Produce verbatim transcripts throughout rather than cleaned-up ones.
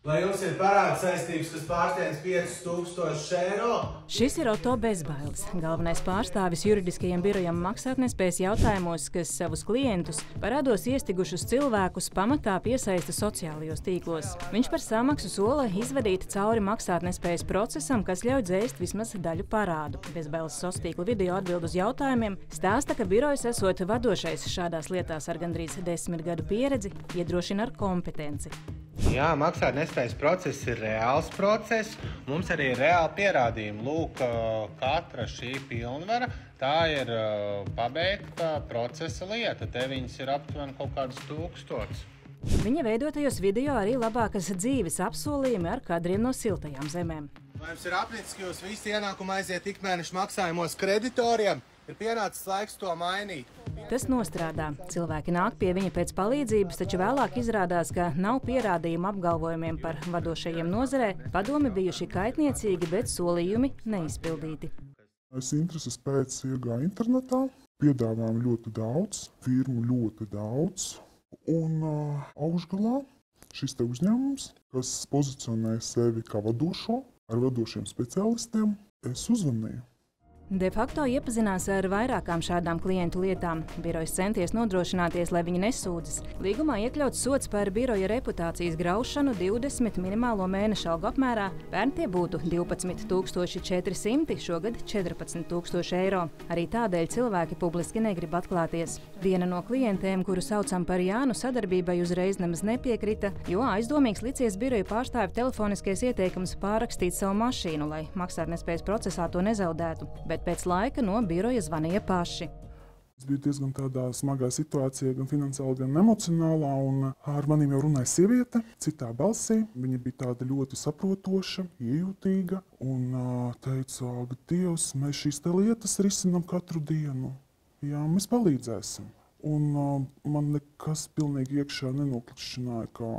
Vai jums ir parāda saistības, kas pārsniedz piecus tūkstošus eiro? Šis ir Oto Bezbailes, galvenais pārstāvis juridiskajam birojam maksātnespējas jautājumos, kas savus klientus, parādos iestigušus cilvēkus pamatā piesaista sociālajos tīklos. Viņš par samaksu sola izvadīt cauri maksātnespējas procesam, kas ļauj dzēst vismaz daļu parādu. Bezbailes sociālo tīklu video atbild uz jautājumiem, stāsta, ka birojs esot vadošais šādās lietās ar gandrīz desmit gadu pieredzi, iedrošina ar kompetenci. Jā, maksātnespējas process ir reāls process. Mums arī ir reāli pierādījumi. Lūk, katra šī pilnvara, tā ir pabeigta procesa lieta. Te viņas ir aptuveni kaut kādus tūkstotus. Viņa veidotajos video arī labākas dzīves apsolījumi ar kadriem no siltajām zemēm. Vai jums ir apnicis, ka jūs visi ienākumi aiziet ikmēneša maksājumos kreditoriem? Ir pienācis laiks to mainīt. Tas nostrādā. Cilvēki nāk pie viņa pēc palīdzības, taču vēlāk izrādās, ka nav pierādījumu apgalvojumiem par vadošajiem nozarē, padomi bijuši kaitniecīgi, bet solījumi neizpildīti. Es intereses pēc iegāju internetā, piedāvājumu ļoti daudz, firmu ļoti daudz, un uh, augšgalā šis te uzņēmums, kas pozicionē sevi kā vadošo, ar vadošiem speciālistiem, es uzvanīju. De facto iepazinās ar vairākām šādām klientu lietām. Birojs centies nodrošināties, lai viņi nesūdzas. Līgumā iekļauts sods par biroja reputācijas graušanu divdesmit minimālo mēneša algu apmērā. Pērn tie būtu divpadsmit tūkstoši četri simti, šogad četrpadsmit tūkstoši eiro. Arī tādēļ cilvēki publiski negrib atklāties. Viena no klientēm, kuru saucam par Jānu, sadarbībai uzreiz nemaz nepiekrita, jo aizdomīgs licies biroja pārstāvi telefoniskais ieteikums pārrakstīt savu mašīnu, lai maksātnespējas procesā to nezaudētu. Bet pēc laika no biroja zvanīja paši. Es biju diezgan tādā smagā situācijā, gan finansiāli, gan emocionālā, un ar maniem jau runāja sieviete, citā balsī. Viņa bija tāda ļoti saprotoša, iejūtīga, un teica, ka Dievs, mēs šīs te lietas risinām katru dienu. Jā, mēs palīdzēsim. Un man nekas pilnīgi iekšā nenoklišķināja, ka,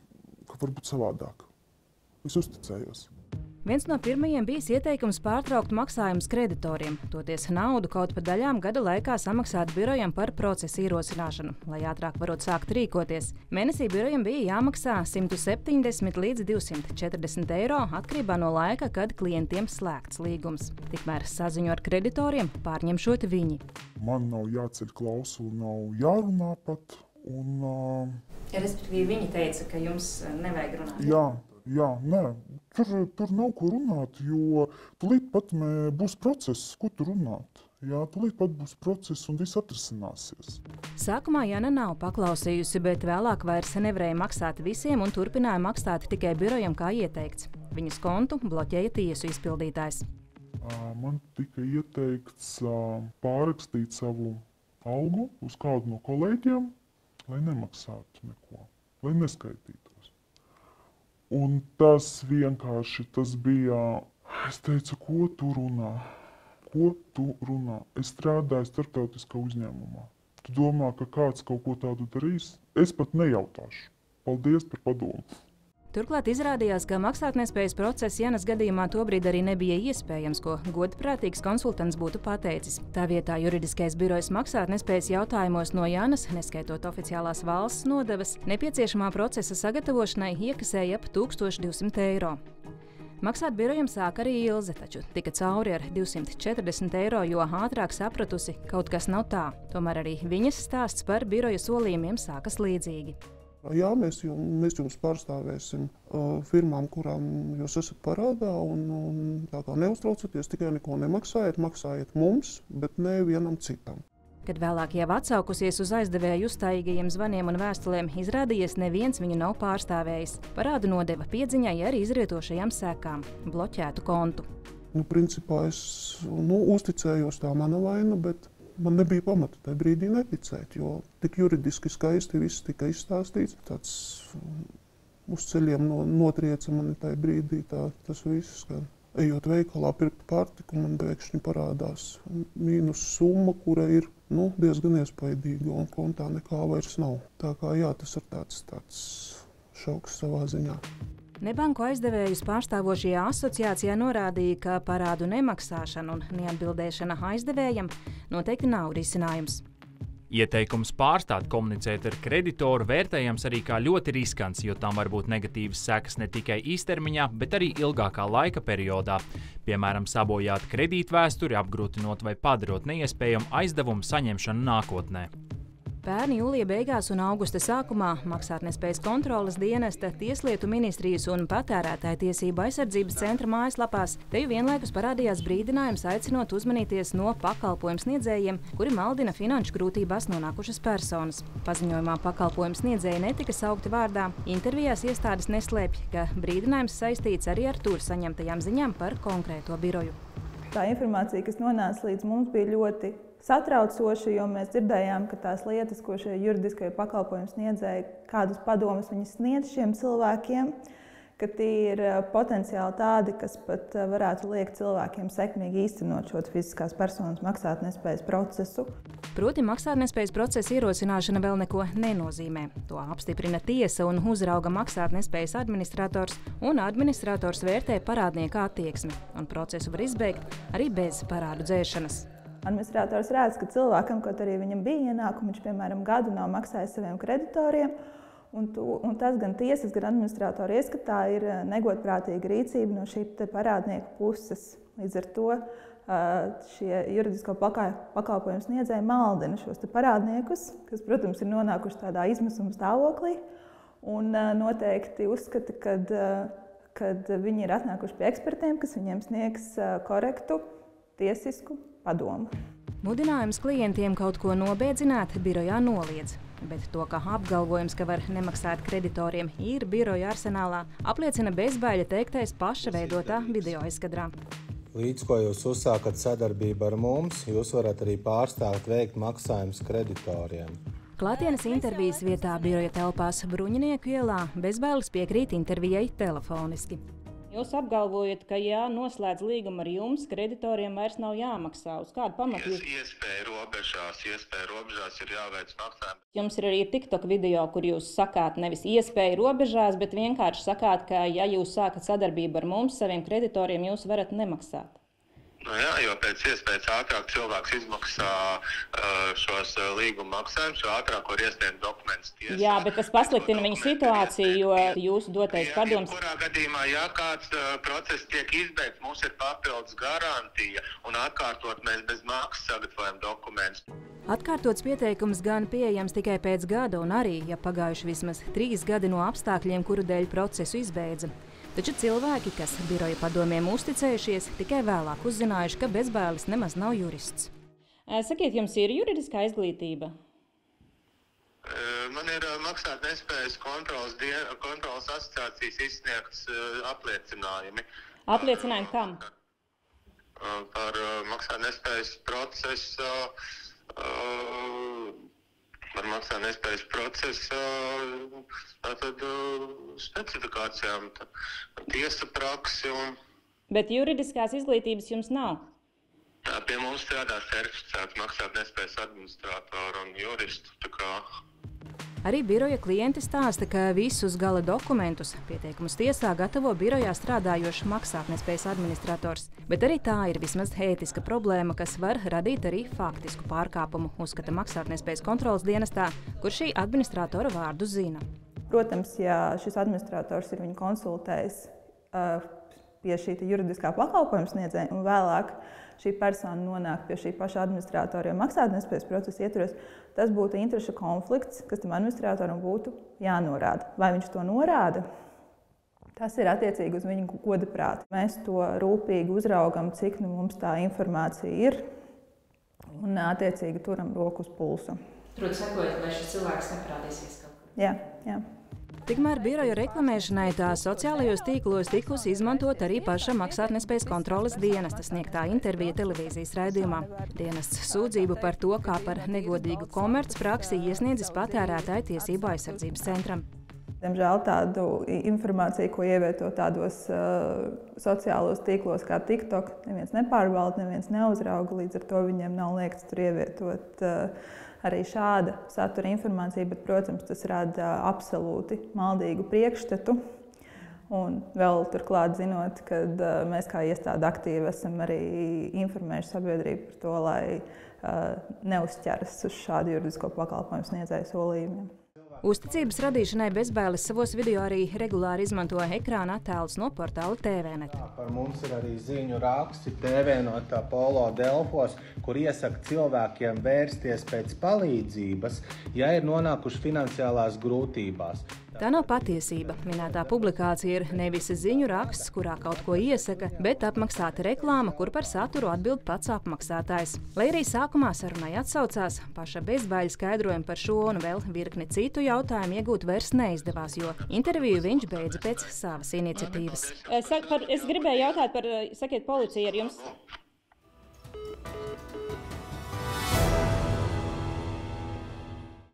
ka varbūt savādāk. Es uzticējos. Viens no pirmajiem bijis ieteikums pārtraukt maksājumus kreditoriem, toties naudu kaut pa daļām gada laikā samaksāt birojam par procesa ierosināšanu, lai ātrāk varot sākt rīkoties. Mēnesī birojam bija jāmaksā simt septiņdesmit līdz divsimt četrdesmit eiro atkarībā no laika, kad klientiem slēgts līgums. Tikmēr saziņu ar kreditoriem pārņemšot viņi. Man nav jāceļ klausuli, nav jārunā pat. Un, uh... ja, respektīvi viņi teica, ka jums nevajag runāt? Jā. Jā, nē, tur, tur nav ko runāt, jo tūlīt pat būs process, ko tur runāt. Jā, tūlīt pat būs process un viss atrisināsies. Sākumā Jana nav paklausījusi, bet vēlāk vairs nevarēja maksāt visiem un turpināja maksāt tikai birojam kā ieteikts. Viņas kontu bloķēja tiesu izpildītājs. Man tika ieteikts pārrakstīt savu algu uz kādu no kolēģiem, lai nemaksātu neko, lai neskaitītu. Un tas vienkārši, tas bija, es teicu, ko tu runā, ko tu runā. Es strādāju starptautiskā uzņēmumā. Tu domā, ka kāds kaut ko tādu darīs? Es pat nejautāšu. Paldies par padomu. Turklāt izrādījās, ka maksātnespējas process Janas gadījumā tobrīd arī nebija iespējams, ko godprātīgs konsultants būtu pateicis. Tā vietā juridiskais birojs maksātnespējas jautājumos no Janas, neskaitot oficiālās valsts nodevas, nepieciešamā procesa sagatavošanai iekasēja ap tūkstoš divsimt eiro. Maksāt birojam sāk arī Ilze, taču tika cauri ar divsimt četrdesmit eiro, jo ātrāk sapratusi, kaut kas nav tā. Tomēr arī viņas stāsts par biroja solījumiem sākas līdzīgi. Jā, mēs jums, mēs jums pārstāvēsim uh, firmām, kurām jūs esat parādā, un, un tā kā neuztraucaties, tikai neko nemaksājiet, maksājiet mums, bet ne vienam citam. Kad vēlāk jau atsaukusies uz aizdevēju uzstājīgajiem zvaniem un vēstulēm, izrādījies neviens viņu nav pārstāvējis. Parādu nodeva piedziņai ar izrietošajām sekām – bloķētu kontu. Nu, principā es nu, uzticējos, tā mana vaina, bet man nebija pamata tajā brīdī neticēt, jo tik juridiski skaisti viss tika izstāstīts. Tāds uz ceļiem no, notrieca mani tajā brīdī tā, tas viss, ka ejot veikalā pirkt pārtiku, man pēkšņi parādās mīnus summa, kura ir nu, diezgan iespaidīga un kontā nekā vairs nav. Tā kā jā, tas ir tāds, tāds šauks savā ziņā. Nebanku aizdevējus pārstāvošajā asociācijā norādīja, ka parādu nemaksāšana un neatbildēšana aizdevējam noteikti nav risinājums. Ieteikums pārstāt komunicēt ar kreditoru vērtējams arī kā ļoti riskants, jo tam var būt negatīvas sekas ne tikai īstermiņā, bet arī ilgākā laika periodā. Piemēram, sabojāt kredītvēsturi, apgrūtinot vai padarot neiespējamu aizdevumu saņemšanu nākotnē. Pērn jūlija beigās un augusta sākumā Maksātnespējas kontroles dienesta, Tieslietu ministrijas un Patērētāju tiesību aizsardzības centra mājaslapās te jau vienlaikus parādījās brīdinājums aicinot uzmanīties no pakalpojumu sniedzējiem, kuri maldina finanšu grūtībās nonākušas personas. Paziņojumā pakalpojumu sniedzēji netika saukti vārdā. Intervijās iestādes neslēpj, ka brīdinājums saistīts arī ar tur saņemtajām ziņām par konkrēto biroju. Tā informācija, kas nonāca līdz mums, bija ļoti satraucoši, jo mēs dzirdējām, ka tās lietas, ko šie juridiskie pakalpojumu sniedzēji, kādus padomus viņi sniedz šiem cilvēkiem, ka tie ir potenciāli tādi, kas pat varētu liekt cilvēkiem sekmīgi īstenot šo fiziskās personas maksātnespējas procesu. Proti maksātnespējas procesa ierosināšana vēl neko nenozīmē. To apstiprina tiesa un uzrauga maksātnespējas administrators, un administrators vērtē parādnieka attieksmi, un procesu var izbeigt arī bez parādu dzēšanas. Administrators redz, ka cilvēkam, kaut arī viņam bija ienākumi, viņš, piemēram, gadu nav maksājis saviem kreditoriem, un, tu, un tas gan tiesas, gan administratora ieskatā ir negodprātīga rīcība no šī parādnieku puses. Līdz ar to šie juridisko pakalpojumu sniedzēji maldina šos parādniekus, kas, protams, ir nonākuši tādā izmisuma stāvoklī, un noteikti uzskata, kad, kad viņi ir atnākuši pie ekspertiem, kas viņiem sniegs korektu, tiesisku padomu. Mudinājums klientiem kaut ko nobiedzināt birojā noliedz, bet to, ka apgalvojums, ka var nemaksāt kreditoriem, ir biroja arsenālā, apliecina bezbaiļa teiktais paša veidotā video aizkadrā. Līdz ko jūs uzsākat sadarbību ar mums, jūs varat arī pārstāt veikt maksājumus kreditoriem. Klātienes intervijas vietā biroja telpās Bruņinieku ielā bezbailes piekrīt intervijai telefoniski. Jūs apgalvojat, ka, ja noslēdz līgumu ar jums, kreditoriem vairs nav jāmaksā. Uz kādu pamatu jūs? Iespēja robežās, iespēja robežās ir jāveic maksājumi. Jums ir arī TikTok video, kur jūs sakāt nevis iespēja robežās, bet vienkārši sakāt, ka, ja jūs sākat sadarbību ar mums, saviem kreditoriem, jūs varat nemaksāt. Nu jā, jo pēc iespējas ātrāk cilvēks izmaksā šos līguma maksājumus, jo ātrāk var iesniegt dokumentus tiesā. Jā, bet tas pasliktina viņu situāciju, jo jūsu dotais padoms... Kurā gadījumā, ja kāds process tiek izbeigts, mums ir papildus garantija, un atkārtot mēs bez maksas sagatavojam dokumentus. Atkārtots pieteikums gan pieejams tikai pēc gada, un arī, ja pagājuši vismaz trīs gadi no apstākļiem, kuru dēļ procesu izbeidza. Taču cilvēki, kas biroja padomiem uzticējušies, tikai vēlāk uzzinājuši, ka bezbailes nemaz nav jurists. Sakiet, jums ir juridiskā izglītība? Man ir maksātnespējas kontrolas, kontrolas asociācijas izsniegts apliecinājumi. Apliecinājumi kam? Par maksātnespējas procesu. Par maksātnespējas procesa tātad, specifikācijām, tā, tiesa praksi. Un... Bet juridiskās izglītības jums nav? Jā, pie mums strādā certificēts maksātnespējas administratori un juristi. Tā kā... Arī biroja klienti stāsta, ka visus gala dokumentus pieteikumus tiesā gatavo birojā strādājošs maksātnespējas administrators. Bet arī tā ir vismaz ētiska problēma, kas var radīt arī faktisku pārkāpumu, uzskata maksātnespējas kontrolas dienestā, kur šī administratora vārdu zina. Protams, ja šis administrators ir viņu konsultējis uh, pie šī juridiskā pakalpojuma sniedzēja un vēlāk šī persona nonāk pie šī paša administratora maksātnespējas procesa ietvaros, tas būtu interešu konflikts, kas tam administratoram būtu jānorāda. Vai viņš to norāda? Tas ir attiecīgi uz viņu godaprāti. Mēs to rūpīgi uzraugam, cik nu mums tā informācija ir, un attiecīgi turam roku uz pulsu. Tur sekojat, lai šis cilvēks neparādīsies kaut kur. Jā, jā. Tikmēr biroja reklamēšanai tā sociālajos tīklos tikusi izmantot arī paša maksātnespējas kontroles dienesta sniegtā intervija televīzijas raidījumā. Dienests sūdzību par to, kā par negodīgu komercpraksi iesniedzis Patērētāju tiesību aizsardzības centram. Diemžēl tādu informāciju, ko ievieto tādos uh, sociālos tīklos kā TikTok, neviens nepārbauda, neviens neuzrauga, līdz ar to viņiem nav liekts tur ievietot uh, arī šāda satura informācija, bet, protams, tas rada absolūti maldīgu priekšstatu. Un vēl turklāt zinot, ka uh, mēs kā iestāde aktīvi esam arī informējuši sabiedrību par to, lai neuzķeras uz šādu juridisko pakalpojumu sniedzēju solījumiem. Uzticības radīšanai Bezbailes savos video arī regulāri izmanto ekrāna attēlus no portāla T V net. Par mums ir arī ziņu raksti T V no Polo Delfos, kur iesaka cilvēkiem vērsties pēc palīdzības, ja ir nonākuši finansiālās grūtībās. Tā nav patiesība. Minētā publikācija ir nevis ziņu raksts, kurā kaut ko iesaka, bet apmaksāta reklāma, kur par saturu atbild pats apmaksātājs. Lai arī sākumā sarunai atsaucās, paša Bezbaļa skaidrojumu par šo un vēl virkni citu jautājumu iegūt vairs neizdevās, jo interviju viņš beidza pēc savas iniciatīvas. Es, par, es gribēju jautāt par, sakiet, policija ar jums.